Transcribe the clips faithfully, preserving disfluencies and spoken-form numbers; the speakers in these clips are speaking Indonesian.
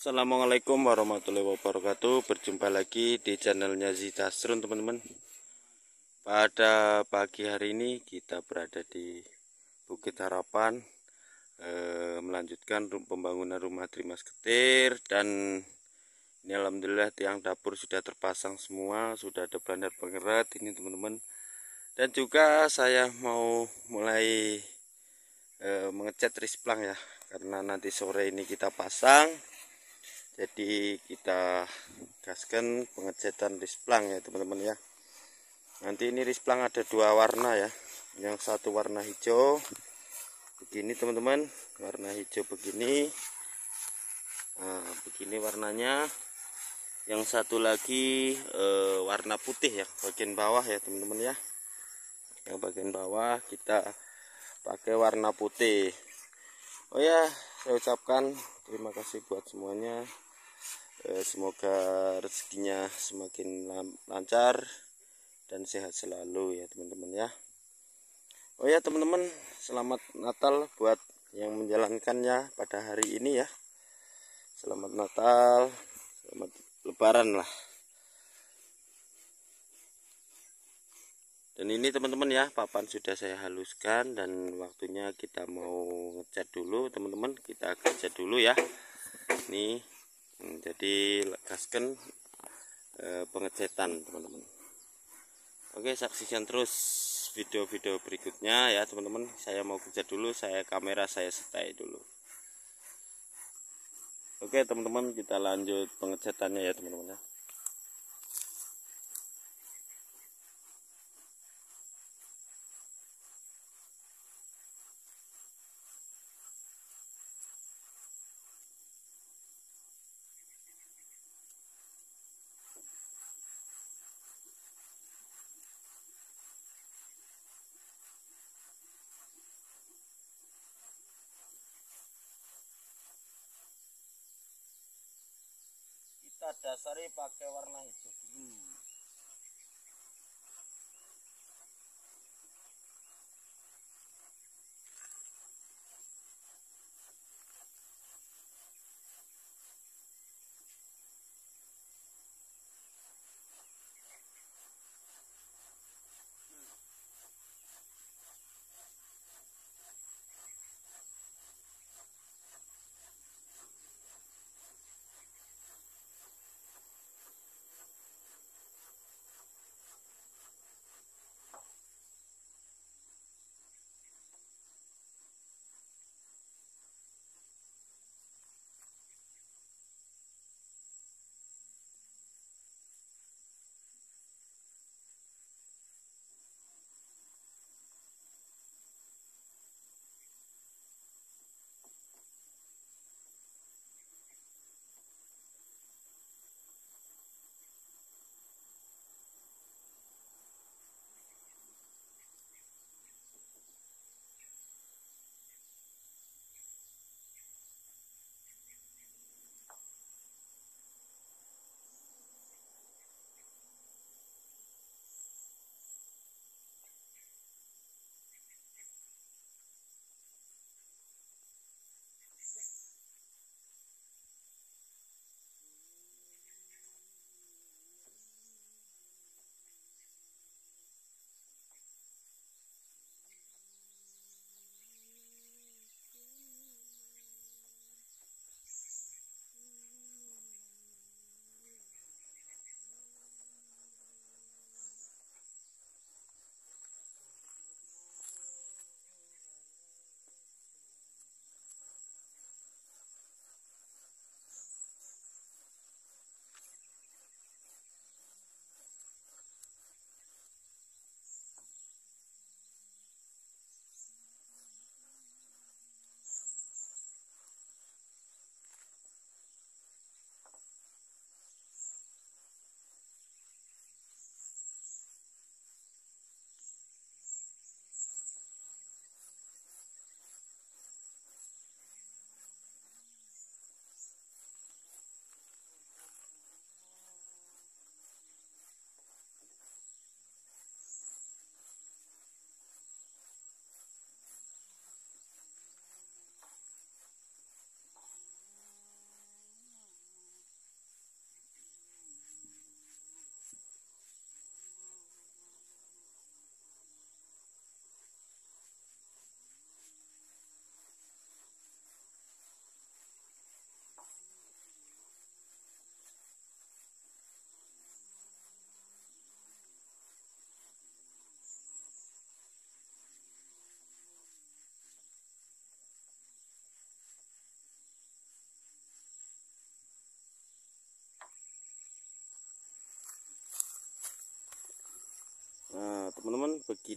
Assalamualaikum warahmatullahi wabarakatuh. Berjumpa lagi di channelnya Zitasrun, teman-teman. Pada pagi hari ini kita berada di Bukit Harapan, eh, melanjutkan pembangunan rumah Trimas Getir. Dan ini alhamdulillah tiang dapur sudah terpasang semua, sudah ada bandar pengerat ini, teman-teman. Dan juga saya mau mulai eh, mengecat risplang ya, karena nanti sore ini kita pasang. Jadi kita gaskan pengecatan risplang ya, teman-teman ya. Nanti ini risplang ada dua warna ya. Yang satu warna hijau begini, teman-teman, warna hijau begini. Nah, begini warnanya. Yang satu lagi e, warna putih ya, bagian bawah ya, teman-teman ya. Yang bagian bawah kita pakai warna putih. Oh ya, saya ucapkan terima kasih buat semuanya. Semoga rezekinya semakin lancar dan sehat selalu ya, teman-teman ya. Oh ya, teman-teman, selamat Natal buat yang menjalankannya pada hari ini ya. Selamat Natal, selamat Lebaran lah. Dan ini, teman-teman ya, papan sudah saya haluskan dan waktunya kita mau ngecat dulu, teman-teman. Kita ngecat dulu ya. Nih, jadi gaskan e, pengecetan, teman-teman. Oke, saksikan terus video-video berikutnya ya, teman-teman. Saya mau kerja dulu, saya kamera saya setai dulu. Oke, teman-teman, kita lanjut pengecatannya ya, teman-teman ya. Kita dasari pakai warna hijau dulu.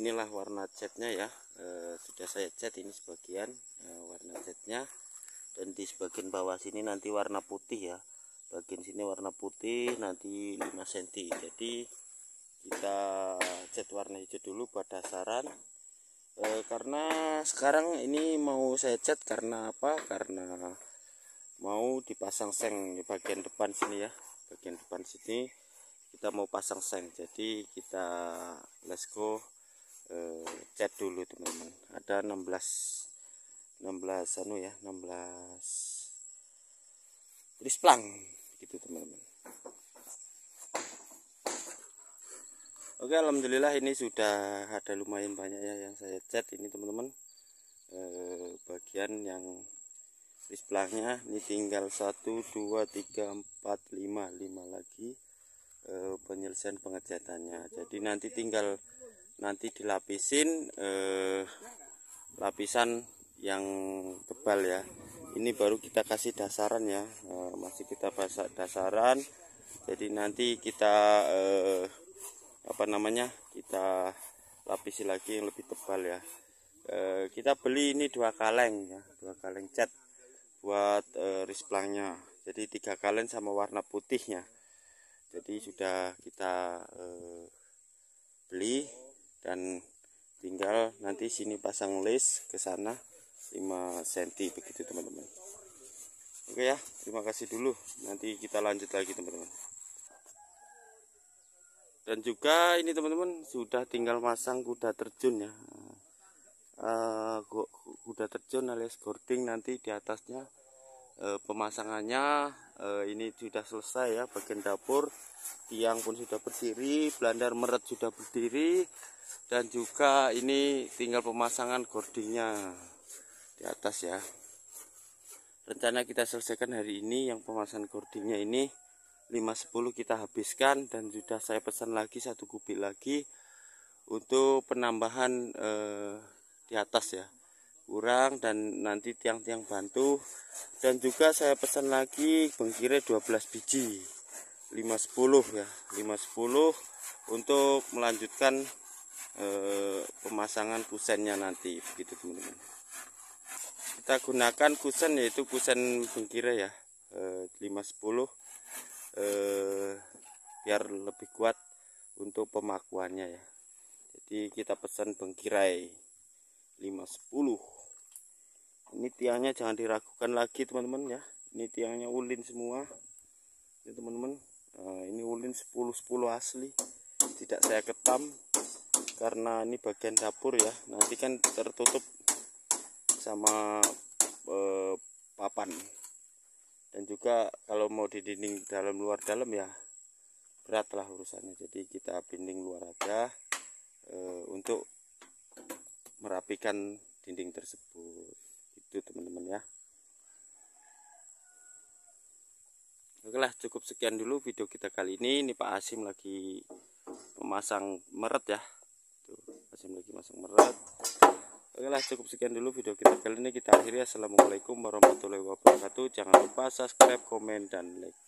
inilah warna catnya ya. E, sudah saya cat ini sebagian e, warna catnya, dan di sebagian bawah sini nanti warna putih ya. Bagian sini warna putih nanti lima sentimeter. Jadi kita cat warna hijau dulu buat dasaran. E, karena sekarang ini mau saya cat karena apa? Karena mau dipasang seng di bagian depan sini ya. Bagian depan sini kita mau pasang seng, jadi kita let's go eh, cat dulu teman-teman. Ada enam belas enam belas anu ya, enam belas prisplang gitu teman-teman. Oke, alhamdulillah ini sudah ada lumayan banyak ya yang saya cat ini teman-teman. Eh, bagian yang prisplangnya ini tinggal satu dua tiga empat lima lima lagi penyelesaian pengecatannya. Jadi nanti tinggal nanti dilapisin eh, lapisan yang tebal ya. Ini baru kita kasih dasaran ya, eh, masih kita pasang dasaran. Jadi nanti kita eh, apa namanya kita lapisi lagi yang lebih tebal ya. Eh, kita beli ini dua kaleng ya, dua kaleng cat buat eh, risplangnya. Jadi tiga kaleng sama warna putihnya. Jadi sudah kita eh, beli dan tinggal nanti sini pasang list ke sana lima sentimeter begitu teman-teman. Oke ya, terima kasih dulu. Nanti kita lanjut lagi teman-teman. Dan juga ini teman-teman sudah tinggal masang kuda terjun ya. Uh, kuda terjun alias gording nanti di atasnya. E, pemasangannya e, ini sudah selesai ya, bagian dapur tiang pun sudah berdiri, belandar meret sudah berdiri, dan juga ini tinggal pemasangan gordingnya di atas ya. Rencana kita selesaikan hari ini yang pemasangan gordingnya ini lima sepuluh kita habiskan, dan sudah saya pesan lagi satu kubik lagi untuk penambahan e, di atas ya, kurang, dan nanti tiang-tiang bantu. Dan juga saya pesan lagi bengkire dua belas biji lima sepuluh ya, lima sepuluh untuk melanjutkan eh, pemasangan kusennya nanti begitu teman-teman. Kita gunakan kusen yaitu kusen bengkire ya, eh, lima sepuluh eh, biar lebih kuat untuk pemakuannya ya. Jadi kita pesan bengkirai lima sepuluh. Ini tiangnya jangan diragukan lagi teman-teman ya. Ini tiangnya ulin semua. Ini teman-teman. Nah, ini ulin sepuluh sepuluh asli. Tidak saya ketam karena ini bagian dapur ya. Nanti kan tertutup sama eh, papan. Dan juga kalau mau didinding dalam luar dalam ya berat lah urusannya. Jadi kita binding luar aja eh, untuk merapikan dinding tersebut. Itu teman-teman ya. Oke lah, cukup sekian dulu video kita kali ini. Ini Pak Hasim lagi memasang meret ya. Tuh, Hasim lagi masang meret. Oke lah, cukup sekian dulu video kita kali ini. Kita akhiri. Assalamualaikum warahmatullahi wabarakatuh. Jangan lupa subscribe, komen, dan like.